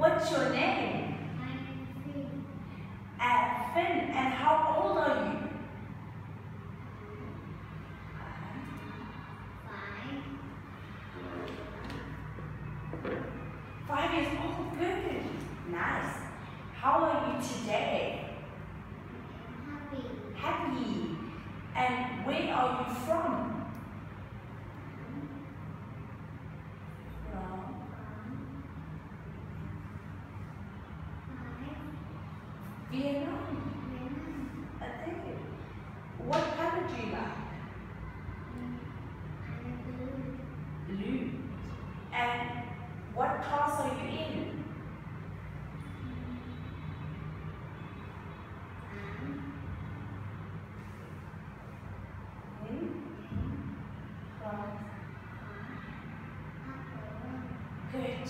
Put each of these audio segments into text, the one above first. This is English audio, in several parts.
What's your name? My name is Finn. Finn. And how old are you? 5. 5 years old. Good. Nice. How are you today? Happy. Happy. And where are you from? Vietnam. I think. What color do you like? Blue. And what class are you in? Good.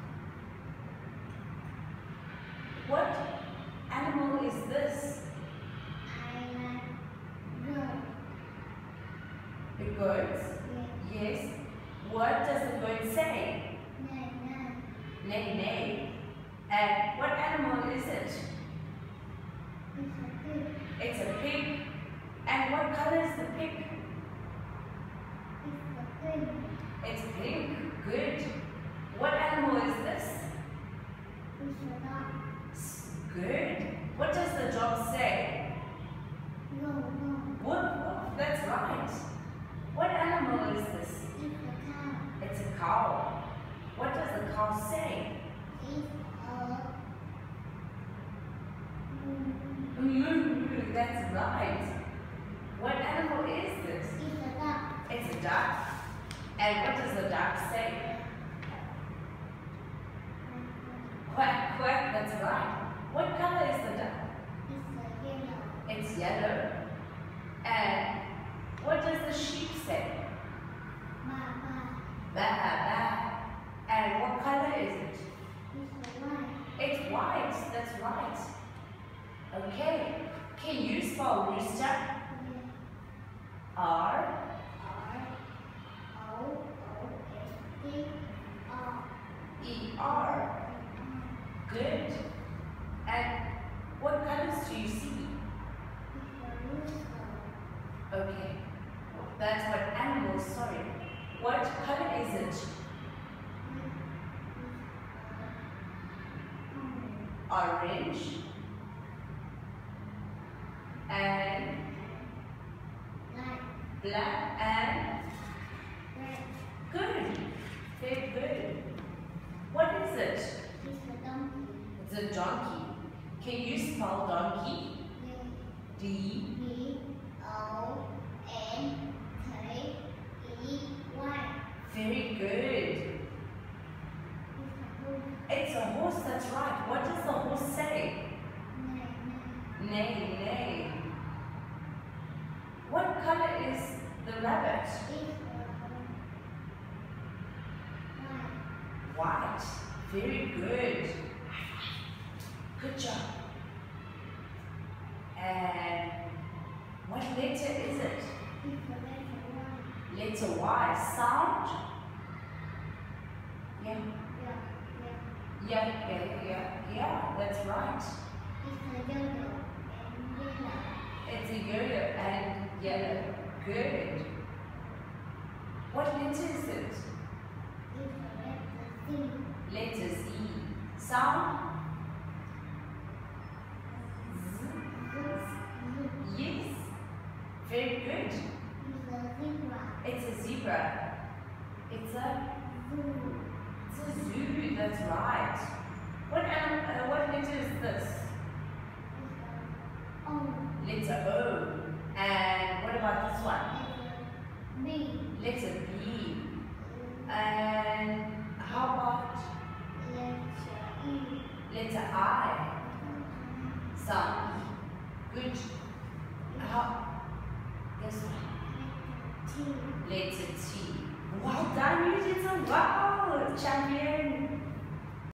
What animal is this? The birds? Yes. What does the bird say? Neigh, neigh. And what animal is it? It's a pig. And what color is the pig? It's pink. Good. What animal is this? Good. What does the dog say? Woof, woof. That's right. What animal is this? It's a cow. What does the cow say? That's right. What animal is this? It's a duck. And what does the duck say? Quack, quack. That's right. What color is the duck? It's yellow. And what does the sheep say? Ba, ba. And what color is it? It's white. That's right. Okay. Can you spell rooster? R. E-R. Good. And what colors do you see? Okay. That's what animals, sorry. What color is it? Orange. And black and good. Very good. What is it? It's a donkey. Can you spell donkey? D-O-N-K-E-Y. Very good. It's a horse, that's right. What does the horse say? Neigh, neigh. What color is the rabbit? White. Very good. Good job. And what letter is it? Letter Y. Sound? Yeah, that's right. It's a yo-yo and yellow. Good. What letter is it? Letter Z. Sound? Z. Yes. Very good. It's a zebra. It's a zoo. That's right. What letter is this? Letter O. And what about this one? Letter B. And how about letter I? Sound. Good. This one. Letter T. Well done, you did so well, champion.